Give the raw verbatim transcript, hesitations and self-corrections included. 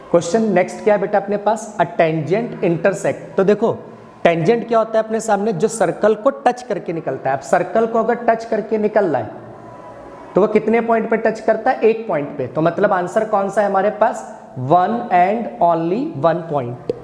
Question next क्या है बेटा अपने पास, अ टेंजेंट इंटरसेक्ट। तो देखो टेंजेंट क्या होता है अपने सामने, जो सर्कल को टच करके निकलता है। अब सर्कल को अगर टच करके निकल रहा है तो वो कितने पॉइंट पे टच करता है, एक पॉइंट पे। तो मतलब आंसर कौन सा है हमारे पास, one and only one point.